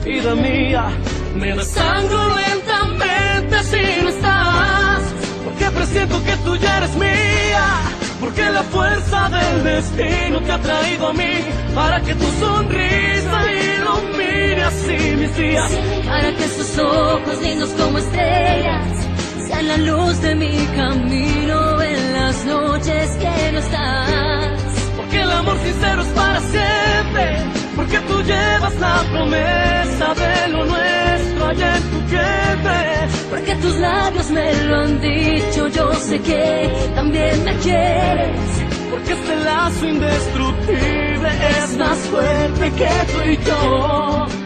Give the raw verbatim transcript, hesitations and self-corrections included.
vida mía. Me desangro lentamente si no estás, porque presiento que tú ya eres mía, porque la fuerza del destino te ha traído a mí, para que tu sonrisa ilumine así mis días, para que sus ojos lindos como estrellas sean la luz de mi camino en las noches que no estás. Porque el amor sincero es para siempre, porque tú llevas la promesa de lo nuestro allá en tu vientre, porque tus labios me lo han dicho, yo sé que también me quieres, porque este lazo indestructible es más fuerte que tú y yo.